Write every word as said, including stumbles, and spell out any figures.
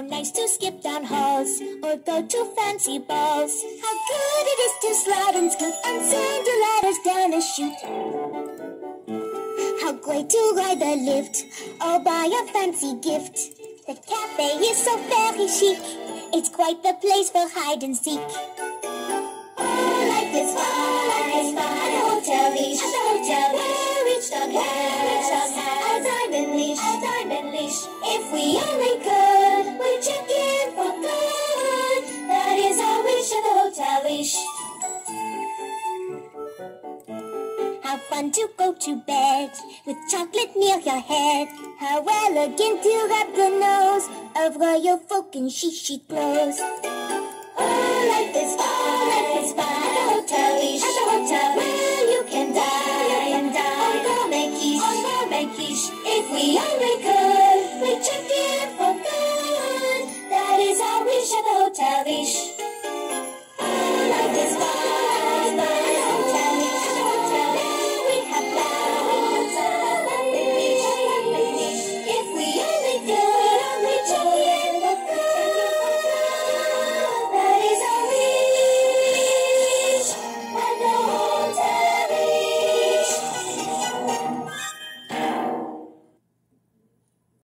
nice to skip down halls or go to fancy balls. How good it is to slide and scoot on sandy ladders down a chute. How great to ride the lift or buy a fancy gift. The cafe is so very chic. It's quite the place for hide and seek. Oh, life is fun, life is fun at the hotel Riche. At the hotel where Riche dog has, Riche dog has a diamond leash, a diamond leash. If we only could, we'd check in for good. That is our wish at the hotel Riche. How fun to go to bed with chocolate near your head. How elegant to wrap the nose of royal folk in chic clothes. Oh, life is fun, life is fun at the hotel Riche. At the hotel where you can die, you can die on gourmet quiche, on gourmet quiche. If we only could.